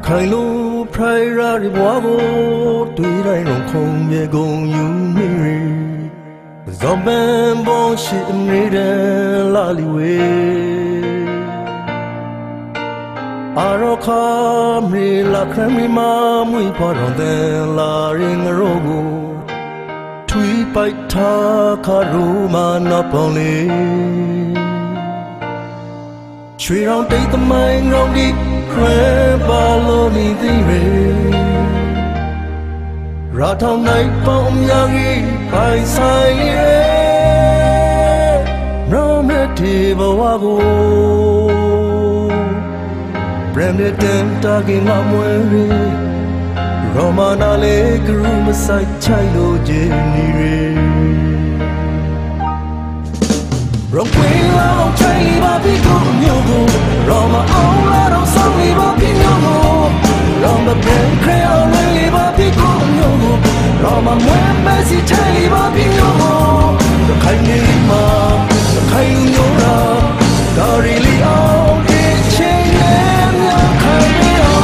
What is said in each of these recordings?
ခိုင်လိုဖရိုင်ရာတွေဘွားကိုတွေ့တိုင်းတော့ခုံမြေကုန်ယူမိရီဇော်ပန်ပေါ်ရှိနေတဲ့လာလီဝေအာရခါမီလာခရမီမာမွေဖော်တော်တဲ့လာရင်ရောကိုထွေးပိုက်ထားခါရူမာနာပေါင်းလေချွေရောင်တိတ်သမိုင်းရောင်ဒီခရပါလို့နေသေးရရာထောင်နိုင်ပေါင်းများကြီးပိုင်ဆိုင်ရနောင်မဲ့ဒီဘဝကိုဘရမ်နဲ့တန်တာကင်ငါမွေရောမနာလေးကရူမဆိုင်ချိုင်လို့ခြင်းနေရရောကွေလာအောင်ချိုင်ပါပြီးကိုမျိုးကိုရောမအောင်လာတော့ဆောင်ပြီးပါပြီးမျိုးကိုရောမဘန်ခရအောင်လေးပါပြီးကိုမျိုးကိုရောမမွေးမစီချိုင်ပါပြီးမျိုးကိုခိုင်နေမှာခိုင်လို့ရာဒါရီလီအောင်ဒီချင်းနဲ့များခိုင်နေအောင်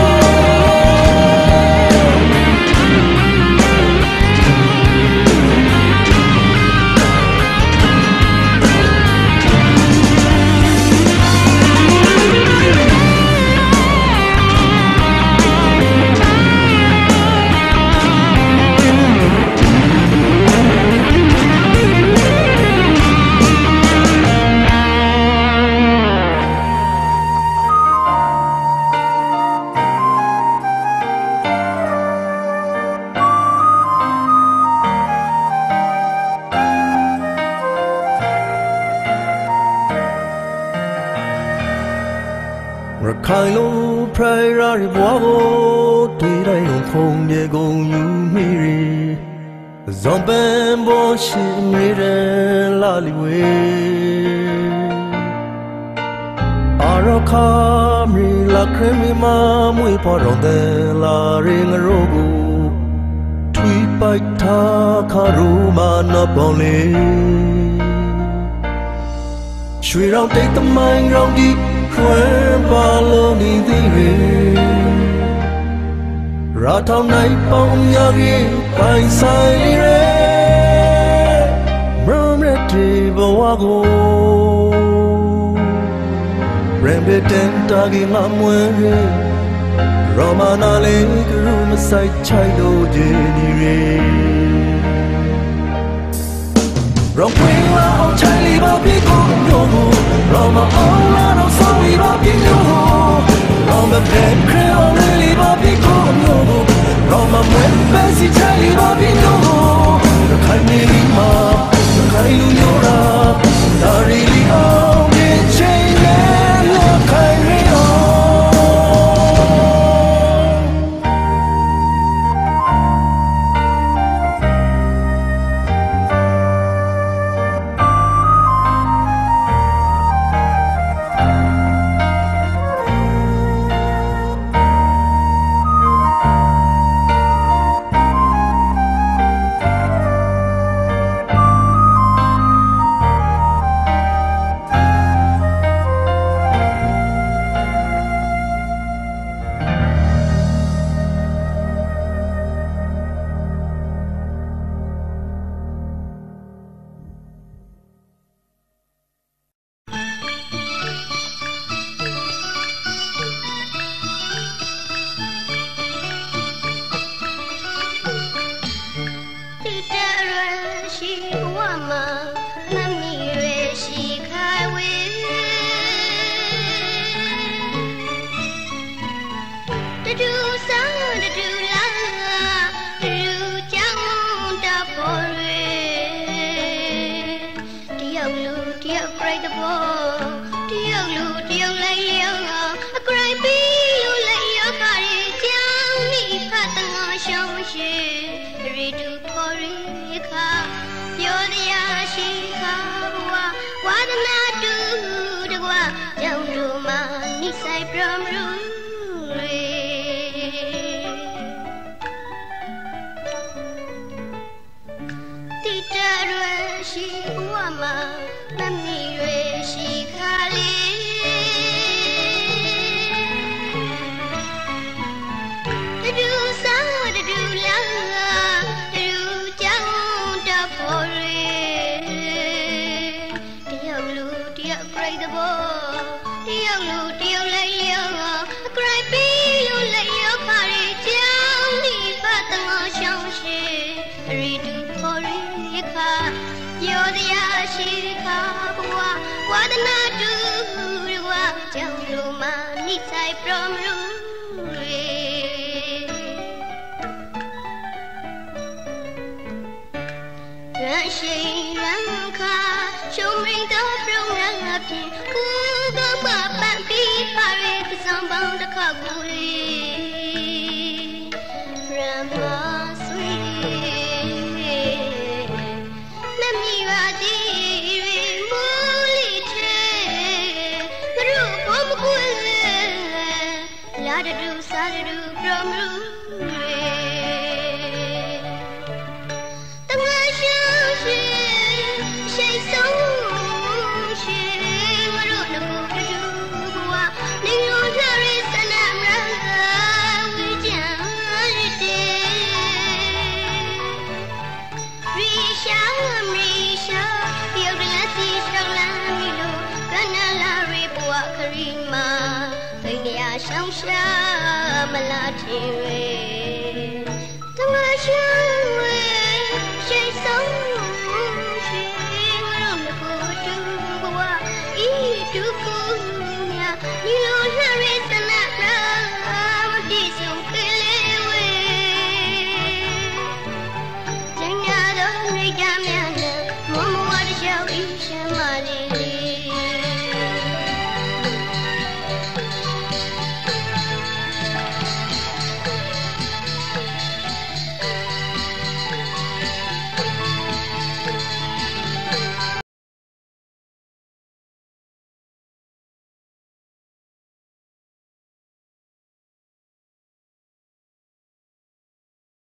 ခိုင်လိုဖရိုင်ရာတွေဘွားကိုတွေ့တိုင်းတော့ခုံမြေကုန်ယူမိရီဇွန်ပန်ပေါ်ရှိနေတဲ့လာလီဝေအာရခါမီလာခရမီမာမွေပေါ်တော်တဲ့လာရင်ရောကိုထွေးပိုက်ထားခါရူမာနာပေါင်းလေရွှေရောင်တိတ်သမိုင်းရောင်ဒီခွဲပါလို့နေသေးရရာထောင်နိုင်ပေါင်းများကြီးပိုင်ဆိုင်ရမရမတီဘဝကိုရမ်ဘတန်တာကီငါမွေရောမနာလေးကရူမဆိုင်ချိုင်လို့ခြင်းဒီရရောကွေလာအောင်ချိုင်လီပါပြီးကိုမျိုးကိုရောမအောင်လာတော့ဆောင်လီပါပြီးမျိုးကိုရောမဘန်ခရအောင်လီပါပြီးကိုမျိုးကိုရောမမွေးပဲစီချိုင်လီပါပြီးမျိုးကိုခိုင်နေမှာခိုင်လူမျိုးရာဒါရီလီအောင်ဒီချင်းနဲ့ခိုင်ရီအောင် Hãy subscribe cho kênh Ghiền Mì Gõ để không bỏ lỡ